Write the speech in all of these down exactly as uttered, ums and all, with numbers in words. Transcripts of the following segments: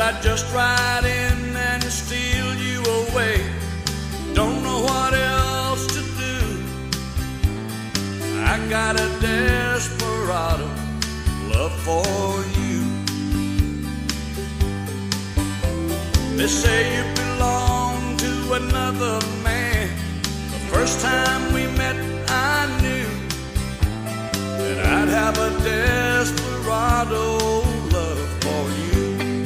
I'd just ride in and steal you away. Don't know what else to do. I got a desperado love for you. They say you belong to another man. The first time we met I knew that I'd have a desperado love for you.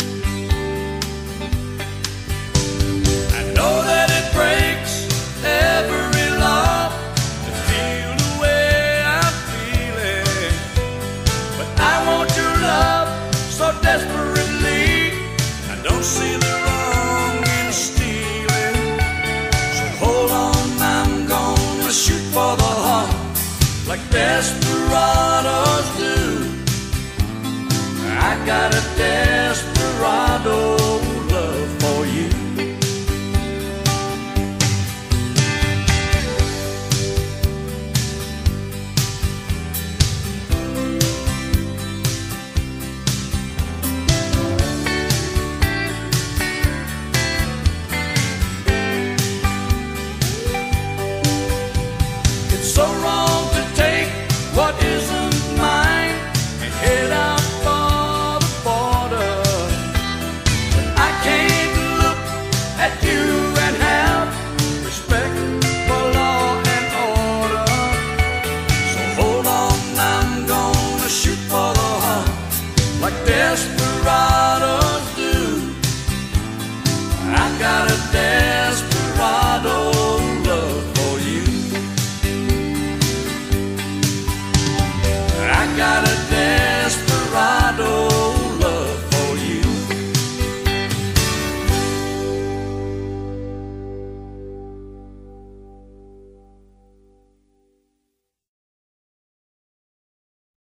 I know that it breaks every love to feel the way I'm feeling, but I want your love so desperately. I don't see the wrong in stealing, so hold on, I'm gonna shoot for the heart like desperados do. I got a